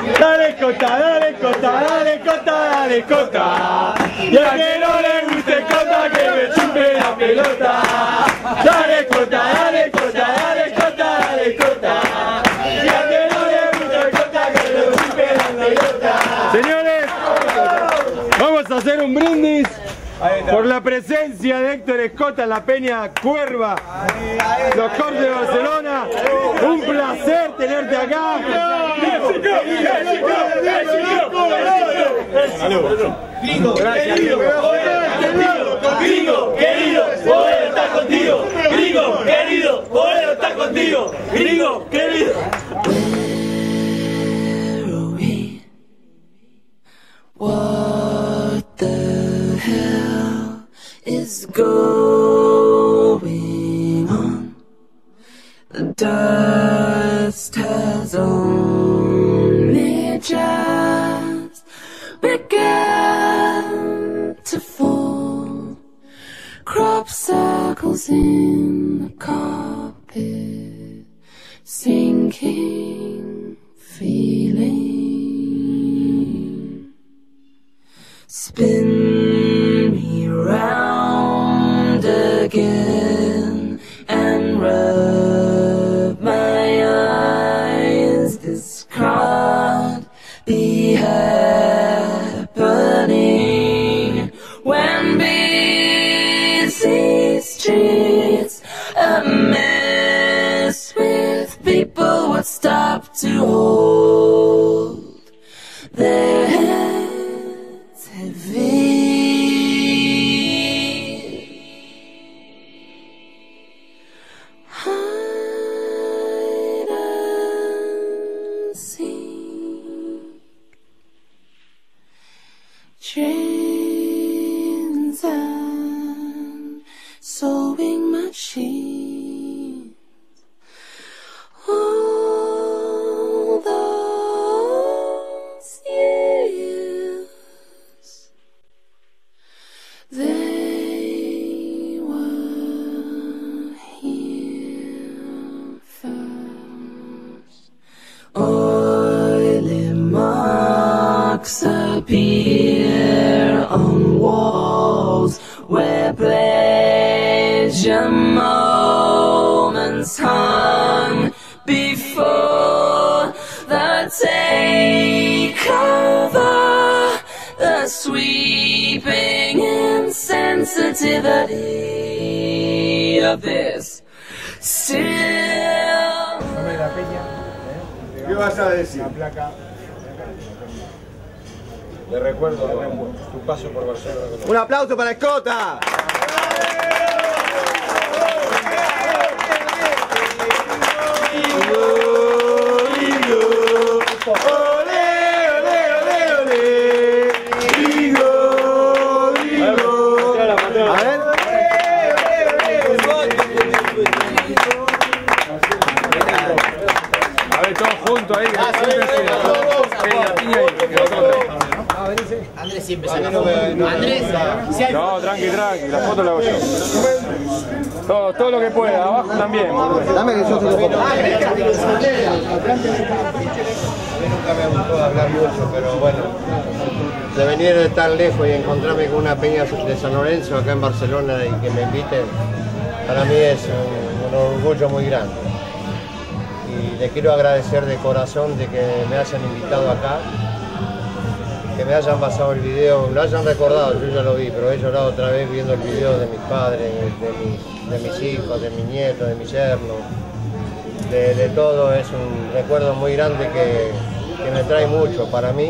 Dale Cota, dale Cota, dale Cota, dale Cota. Y a que no le guste Cota, que me chupe la pelota. Dale Cota, dale Cota, dale Cota, dale Cota. Y a que no le guste Cota, que me chupe la pelota. Señores, vamos a hacer un brindis por la presencia de Héctor Escota en la Peña Cuerva, los Cortes de Barcelona. Un placer tenerte acá. Gringo, querido, Gringo, querido, Bolero está contigo. Gringo, querido, Bolero está contigo. Gringo, querido. What the hell is going on? The dust has only just begun to fall. Crop circles in the carpet, sinking feeling. Spin me round again and rub my eyes. This can't be happening when busy streets a mess with people would stop to hold their heads heavy. Hide and seek, chains and sewing machines. All those years, they were here first. Oily marks appear on walls where pleasure moments hung before the takeover, the sweeping insensitivity of this still. ¿Qué vas a decir? Le recuerdo tu paso por Barcelona. Un aplauso para Escota. A ver, todos juntos ahí. Andrés siempre se Andrés, No, tranqui, la foto la hago yo. Todo lo que pueda, abajo también. Dame que yo se lo pongo. A mí nunca me gustó hablar mucho, pero bueno, de venir de tan lejos y encontrarme con una peña de San Lorenzo acá en Barcelona y que me inviten, para mí es un orgullo muy grande. Y le quiero agradecer de corazón de que me hayan invitado acá, que me hayan pasado el video, lo hayan recordado, yo ya lo vi, pero he llorado otra vez viendo el video de mis padres, de mis hijos, de mis nietos, de mis yernos, de todo. Es un recuerdo muy grande que me trae mucho para mí,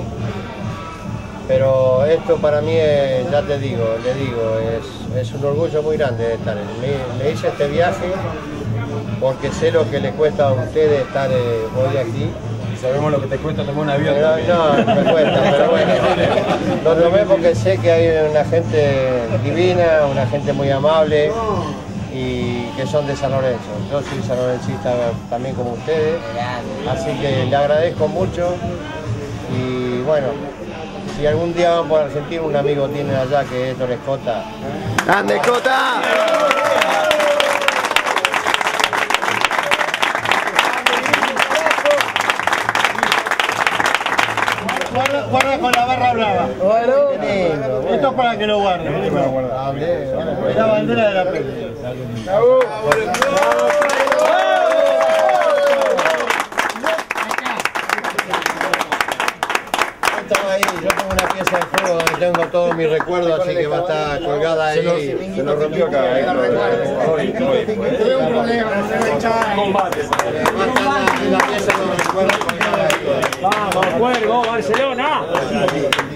pero esto para mí es, ya te digo, es un orgullo muy grande de estar. Me hice este viaje porque sé lo que le cuesta a ustedes estar hoy aquí. Sabemos lo que te cuesta tomar un avión. No, me cuesta, pero bueno, lo tomé porque sé que hay una gente divina, una gente muy amable y que son de San Lorenzo. Yo soy sanlorencista también como ustedes, así que le agradezco mucho y bueno, si algún día van por Argentina, un amigo tiene allá que es Héctor Escota. ¡Grande Escota! Guarda con la barra brava. Esto es para que lo guarde. Es la bandera de la peli. Ahí, yo tengo una pieza de fuego donde tengo todos mis recuerdos, así que va a estar colgada ahí. Se nos rompió acá. Tuve un problema, no se me echaba. Combate. Va a estar la pieza de los recuerdos colgada ahí. Vamos, Cuervo, Barcelona.